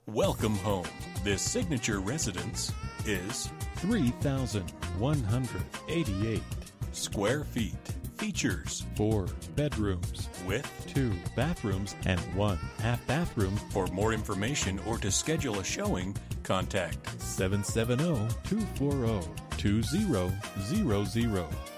Welcome home. This signature residence is 3,188 square feet. Features 4 bedrooms with 2 bathrooms and 1 half bathroom. For more information or to schedule a showing, contact 770-240-2000.